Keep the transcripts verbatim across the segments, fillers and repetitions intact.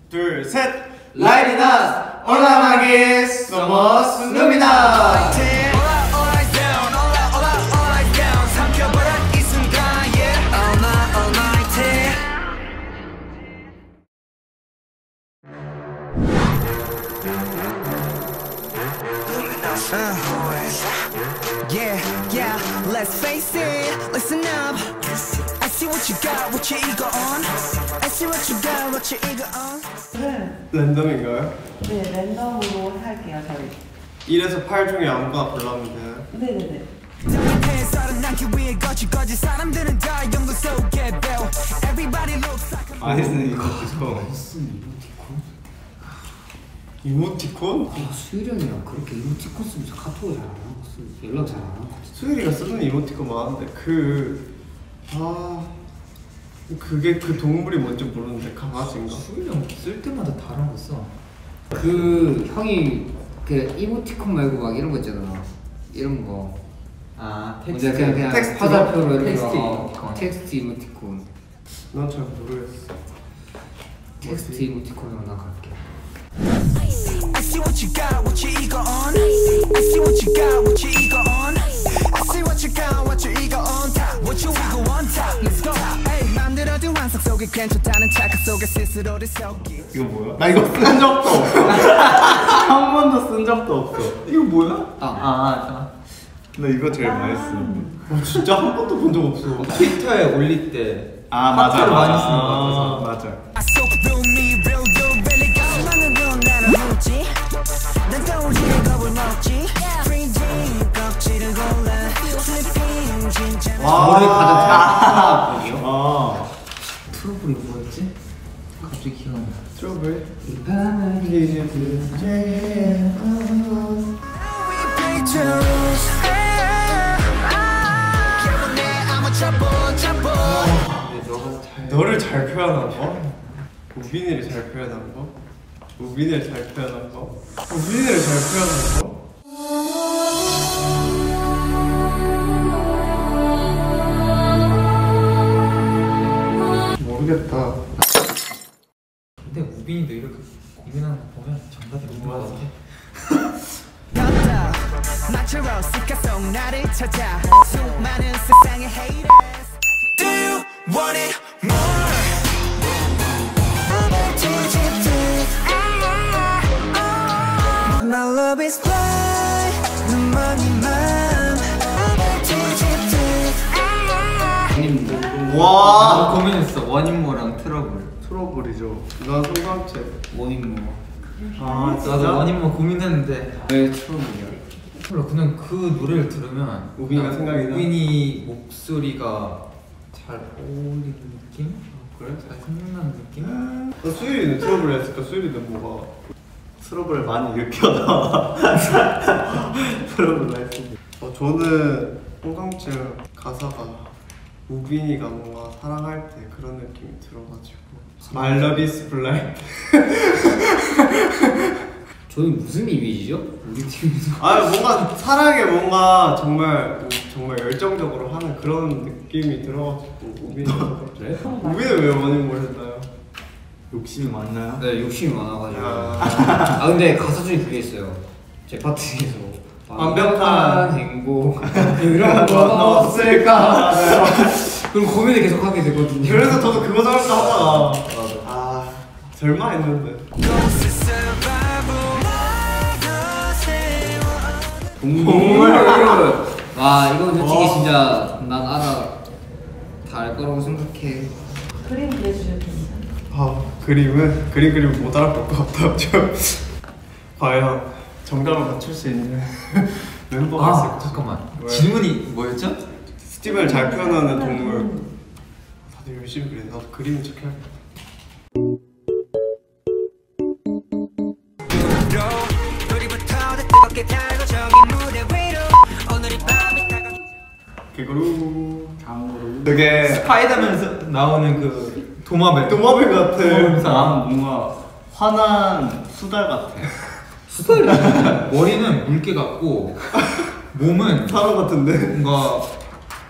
둘, 셋! Lighting us! Hola amigues! Somos Lumina! Yeah, yeah, let's face it, listen up. I see what you got, what you eager on. I see what you got, what you eager on. 랜덤인가요? 네, 랜덤으로 할게요, 저희. 일에서 팔 중에 아무거나 골라면 되나요? 네네네. 아이스는 이거 아이스는 이모티콘? 이모티콘? 아, 수일형이랑 그렇게 이모티콘 쓰면서 카톡을 잘 안 하고 연락 잘 안 하고 수일이가 쓰는 이모티콘 많은데 그... 아... 그게 그 동물이 뭔지 모르는데 강아지인가? 수일형 쓸 때마다 다른 거 써. 그 형이 그 이모티콘 말고 막 이런 거 있잖아. 이런 거. 아 텍스트. 그냥 그냥 텍스트 화살표로 이렇게 텍스트 어, 이모티콘. 텍스트 이모티콘. 난 잘 모르겠어. 텍스트 이모티콘으로 나 갈게. I see what you got, what you eager on. I see what you got, what you eager on. I see what you got, what you eager on. What you eager on top. Let's go. Hey, 만들어둔 환상 속에 괜찮다는 착각 속에 스스로를 속이. 이거 뭐야? 나 이거 쓴 적도 없어. 한 번도 쓴 적도 없어. 이거 뭐야? 아, 아, 나 이거 제일 많이 쓰는데. 어, 진짜 한 번도 본 적 없어. 아. 트위터에 올릴 때. 아 맞아 하트를 맞아. 많이 쓰는 것 아, 같아서. 맞아. I so through me, real you really got 수많은 나는 묻지. 난 떠오르는 겁을 먹지. Freezing 껍질을 골라. Slipping 진짜. 저를 가장 잘 분이요? 아. 트러블이 뭐였지? 갑자기 기억 안 나. 트러블? 이 밤을 이제 들으제. 너를 잘 표현한 거? 우빈이를 잘 표현한 거? 우빈이를 잘 표현한 거? 우빈이를 잘 표현한 거? 모르겠다. 근데 우빈이도 이렇게 고민하는 거 보면 정답이 없는 거 같아. 나처럼 습관속 나를 찾아 수많은 세상의 haters. Do you want it more? My love is blind, 눈먼이만 와. 고민했어. 원인모랑 트러블. 트러블이죠. 난 송강채. 원인모. 아 나도 원인모 고민했는데 왜 트러블이야? 몰라. 그냥 그 노래를 들으면 우빈이가 생각이 나? 우빈이 목소리가 잘 어울리는 느낌? 그래? 잘 생각나는 느낌? 너 수일이는 트러블 했을까? 수일이는 뭐가? 트러블을 많이 일으켜놔. 트러블을 했으니. 어, 저는 송강채 가사가 우빈이가 뭔가 사랑할 때 그런 느낌이 들어가지고 My love is blind. 저희 무슨 이미지죠? 우리 팀에서. 아 뭔가 사랑에 뭔가 정말 정말 열정적으로 하는 그런 느낌이 들어가지고 우빈이가 그래? 우빈은 왜 원인모를 했나요? 욕심이 많나요? 네, 욕심이 많아가지고. 아. 아 근데 가사 중에 그게 있어요. 제 파트에서 완벽한 행복 이런 건 없을까. 그럼 고민을 계속 하게 되거든요. 그래서 저도 그거 잘할까 하다가 아 설마 했는데. 동물. 와 이건 솔직히 진짜 난 알아. 다 알 거라고 생각해. 그림 그려주셔도 됩니다. 아 그림은 그림 그리면 못 알아볼 것 같다. 좀 과연 정답을 맞출 수 있는 멤버가 아 있을까? 잠깐만. 왜? 질문이 뭐였죠? 스티븐을 잘 표현하는 동물. 다들 열심히 그래. 나도 그림을 좀 해야겠다. 개구루 장으로. 되게 스파이더맨에서 나오는 그 도마뱀. 도마뱀 같아. 도마뱀 사람. 뭔가 화난 수달 같아. 수달이 머리는 물개 같고 몸은 사람 같은데? 뭔가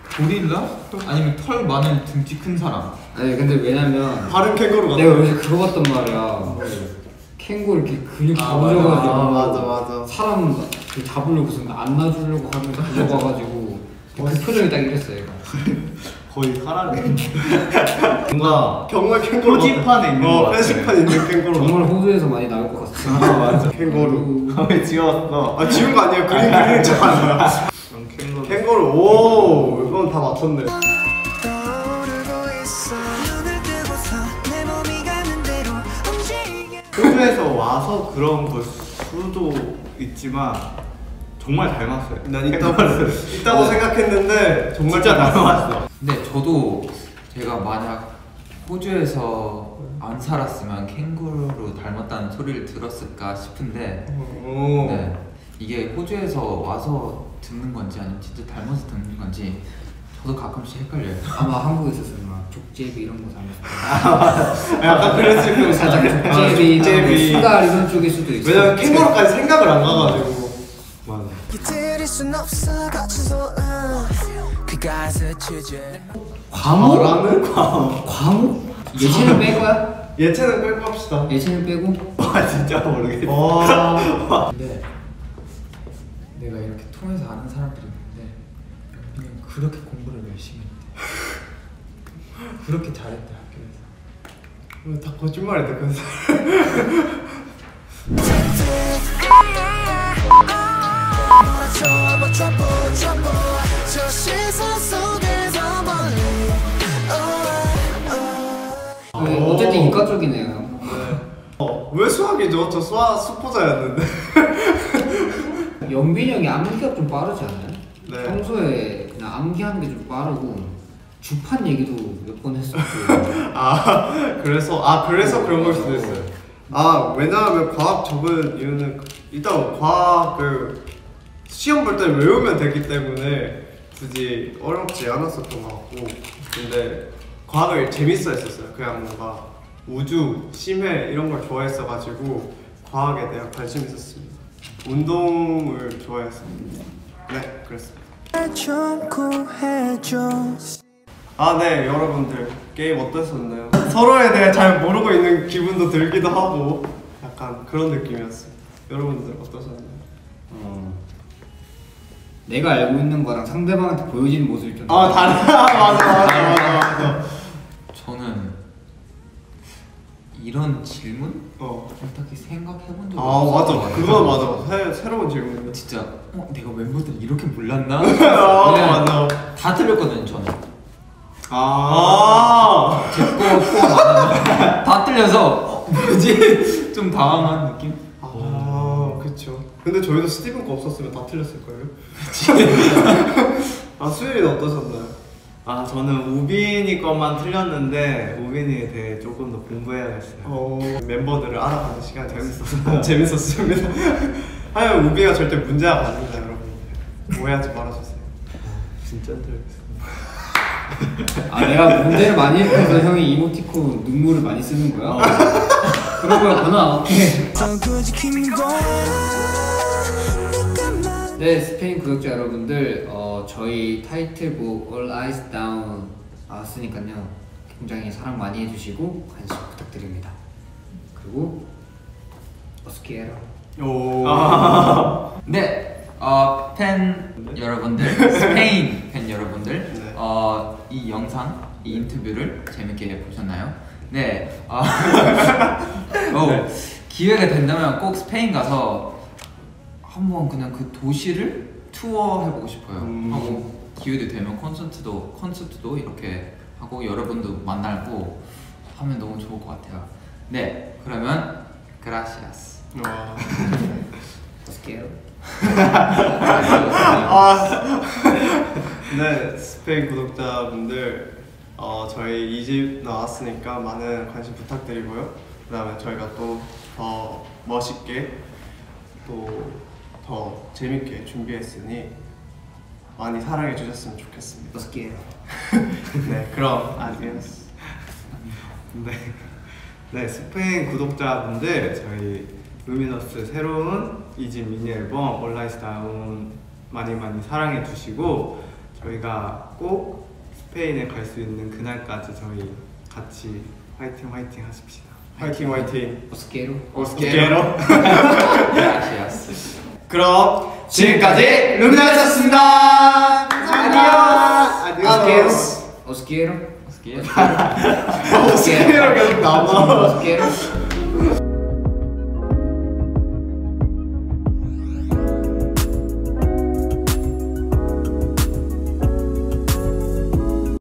고릴라? 아니면 털 많은 등치 큰 사람. 아니 근데 왜냐면 다른 캥거루 같아. 내가 요새 그거 봤단 말이야. 캥거루 이렇게 근육 아, 잡아줘가지고 아, 맞아, 맞아. 사람 그 잡으려고서 안놔주려고 하면서 잡아가지고 그 표정이 딱 이랬어 얘가. 거의 사람이 뭔가 정말 캥거루 표지판에 같아. 있는 어, 것 같아. 표지판에 있는 캥거루. 정말 호주에서 많이 나올 것 같아. 아 맞아. 캥거루. 왜 지웠어? 아 지운 거 아니야? 그림 그리는 척 하는 거야. 그럼 캥거루. 캥거루. 오, 이건 다 맞췄네. 떠오르고 있어 눈을 뜨고서 내 몸이 가는 대로 움직여 호주에서 와서 그런 걸 수도 있지만 정말 닮았어요. 난 있다고 있다고 생각했는데 정말 진짜 잘 닮았어. 근데 저도 제가 만약 호주에서 안 살았으면 캥거루로 닮았다는 소리를 들었을까 싶은데 오. 네, 이게 호주에서 와서 듣는 건지 아니면 진짜 닮아서 듣는 건지 저도 가끔씩 헷갈려요. 아마 한국에 있었으면 막 족제비 이런 거 닮았을 약간 그랬을 거고 살짝 족제비, 족제비, 수달 이런 쪽일 수도 있어. 왜냐면 캥거루까지 생각을 안 가가지고. 맞아. 들일 순 없어 거친 소음 그가 스치지 광호? 라는 광호? 예체능 뺄 거야? 예체능 빼고 합시다. 예체능 빼고? 와 진짜 모르겠어. 와. 근데 내가 이렇게 통해서 아는 사람들이 있는데 영빈이 그렇게 공부를 열심히 했대. 그렇게 잘했대 학교에서. 다 거짓말이다 그래서. trouble trouble trouble 저 시선 속에서 멀리 네, 어쨌든 이과 쪽이네요. 어, 왜 수학이죠? 저 수학 수포자였는데. 영빈이 형이 암기가 좀 빠르지 않아요? 네. 평소에 그냥 암기하는 게 좀 빠르고 주판 얘기도 몇 번 했었고. 아 그래서 아 그래서 그런 걸 수도 있어요. 아 왜냐하면 과학 적은 이유는 일단 과학을 시험 볼 때 외우면 되기 때문에 굳이 어렵지 않았었던 것 같고, 근데 과학을 재밌어 했었어요. 그냥 뭔가 우주, 심해 이런 걸 좋아했어가지고 과학에 대한 관심이 있었습니다. 운동을 좋아했습니다. 네, 그랬습니다. 좀 구해줘 아, 네, 여러분들 게임 어떠셨나요? 서로에 대해 잘 모르고 있는 기분도 들기도 하고 약간 그런 느낌이었어요. 여러분들 어떠셨나요? 어. 내가 알고 있는 거랑 상대방한테 보여지는 모습이 좀 아, 다르다. 맞아, 맞아, 맞아, 맞아. 저는 이런 질문? 어. 딱히 생각해본 적이 아, 없어요. 맞아. 그건 맞아. 새, 새로운 질문이네. 진짜 어 내가 멤버들 이렇게 몰랐나? 아, 그냥 맞아. 다 틀렸거든요 저는. 아. 제거 포함 안 하면 다 틀려서 어, 뭐지? 좀 당황한 느낌? 아, 그쵸. 근데 저희도 스티븐 거 없었으면 다 틀렸을걸요? 아, 수일이는 어떠셨나요? 아 저는 우빈이 것만 틀렸는데 우빈이에 대해 조금 더 공부해야겠어요. 어, 멤버들을 알아가는 시간 재밌었어요. 재밌었습니다. 하여간 우비가 절대 문제가 아닙니다, 여러분. 오해하지 말아주세요. 진짜 틀렸어. 아 내가 문제를 많이 해서 형이 이모티콘 눈물을 많이 쓰는 거야? 그런 거였구나. 오케이. 네, 스페인 구독자 여러분들, 어, 저희 타이틀곡 All Eyes Down 나왔으니까요, 굉장히 사랑 많이 해주시고 관심 부탁드립니다. 그리고 어스키에로. 오. 아. 네, 어, 팬 여러분들, 스페인 팬 여러분들, 네. 어, 이 영상, 이 인터뷰를 재밌게 보셨나요? 네, 어, 어, 기회가 된다면 꼭 스페인 가서 한번 그냥 그 도시를 투어 해보고 싶어요. 음. 하고 기회도 되면 콘서트도 콘서트도 이렇게 하고 여러분도 만나고 하면 너무 좋을 것 같아요. 네, 그러면 gracias. 와. 어스키에로. 아. 네, 스페인 구독자분들, 어, 저희 이 집 나왔으니까 많은 관심 부탁드리고요. 그 다음에 저희가 또 더 멋있게 또 더 재밌게 준비했으니 많이 사랑해 주셨으면 좋겠습니다. 어스키에로. 네, 그럼 아디오스. 네. 네, 스페인 구독자분들 저희 루미너스 새로운 이집 미니 앨범 All Eyes Down 많이 많이 사랑해 주시고 저희가 꼭 스페인에 갈 수 있는 그날까지 저희 같이 화이팅 화이팅 하십시다. 화이팅 화이팅. 오스케로. 오스케로. Gracias. 그럼 지금까지 루미나였습니다. 안녕. 오스케로. 오스케로. Oscar. 오스케로 계속 남아. 오스케로.